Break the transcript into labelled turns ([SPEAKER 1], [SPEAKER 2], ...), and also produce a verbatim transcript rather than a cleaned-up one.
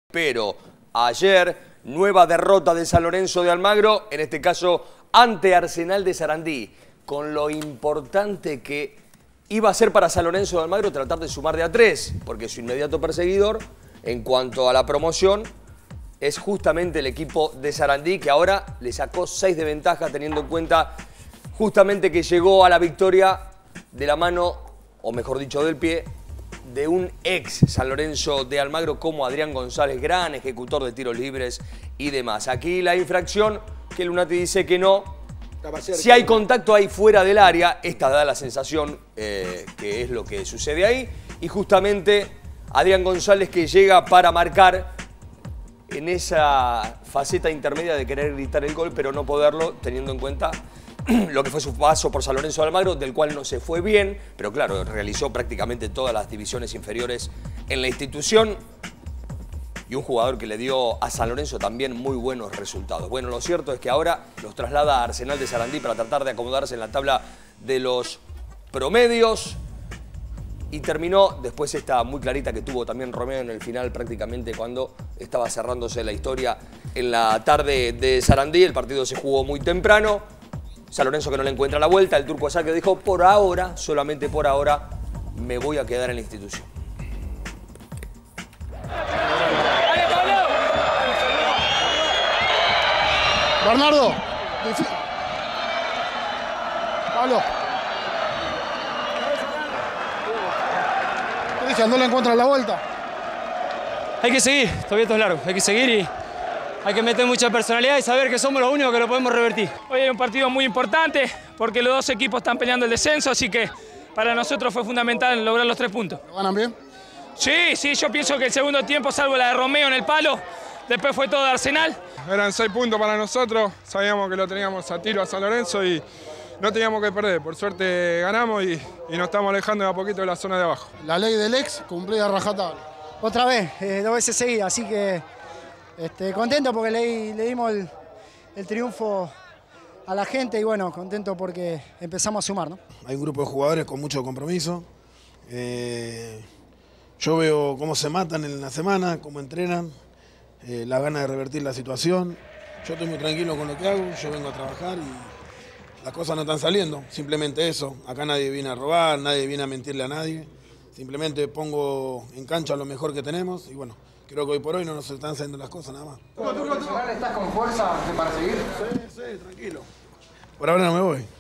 [SPEAKER 1] Pero ayer, nueva derrota de San Lorenzo de Almagro, en este caso ante Arsenal de Sarandí, con lo importante que iba a ser para San Lorenzo de Almagro tratar de sumar de a tres, porque su inmediato perseguidor, en cuanto a la promoción, es justamente el equipo de Sarandí, que ahora le sacó seis de ventaja, teniendo en cuenta justamente que llegó a la victoria de la mano, o mejor dicho, del pie, de un ex San Lorenzo de Almagro como Adrián González, gran ejecutor de tiros libres y demás. Aquí la infracción, que Lunati dice que no. Si hay contacto ahí fuera del área, esta da la sensación eh, que es lo que sucede ahí. Y justamente Adrián González, que llega para marcar en esa faceta intermedia de querer gritar el gol, pero no poderlo, teniendo en cuenta lo que fue su paso por San Lorenzo de Almagro, del cual no se fue bien, pero claro, realizó prácticamente todas las divisiones inferiores en la institución, y un jugador que le dio a San Lorenzo también muy buenos resultados. Bueno, lo cierto es que ahora los traslada a Arsenal de Sarandí para tratar de acomodarse en la tabla de los promedios, y terminó, después esta muy clarita que tuvo también Romeo en el final, prácticamente cuando estaba cerrándose la historia en la tarde de Sarandí. El partido se jugó muy temprano. San Lorenzo que no le encuentra la vuelta, el turco Asá que dijo, por ahora, solamente por ahora, me voy a quedar en la institución.
[SPEAKER 2] Bernardo. Pablo. ¿Qué dice? ¿No le encuentra la vuelta?
[SPEAKER 3] Hay que seguir, todavía esto es largo, hay que seguir y hay que meter mucha personalidad y saber que somos los únicos que lo podemos revertir.
[SPEAKER 4] Hoy hay un partido muy importante porque los dos equipos están peleando el descenso, así que para nosotros fue fundamental lograr los tres puntos.
[SPEAKER 2] ¿Lo ganan bien?
[SPEAKER 4] Sí, sí, yo pienso que el segundo tiempo, salvo la de Romeo en el palo, después fue todo de Arsenal.
[SPEAKER 5] Eran seis puntos para nosotros, sabíamos que lo teníamos a tiro a San Lorenzo y no teníamos que perder. Por suerte ganamos y, y nos estamos alejando de a poquito de la zona de abajo.
[SPEAKER 2] La ley del ex cumplida a rajatabla.
[SPEAKER 6] Otra vez, eh, dos veces seguidas, así que este, contento porque le, le dimos el, el triunfo a la gente y bueno, contento porque empezamos a sumar, ¿no?
[SPEAKER 7] Hay un grupo de jugadores con mucho compromiso. Eh, yo veo cómo se matan en la semana, cómo entrenan, eh, la gana de revertir la situación. Yo estoy muy tranquilo con lo que hago, yo vengo a trabajar y las cosas no están saliendo, simplemente eso. Acá nadie viene a robar, nadie viene a mentirle a nadie. Simplemente pongo en cancha lo mejor que tenemos y bueno, creo que hoy por hoy no nos están saliendo las cosas nada más.
[SPEAKER 8] ¿Estás con fuerza para seguir?
[SPEAKER 7] Sí, sí, tranquilo. Por ahora no me voy.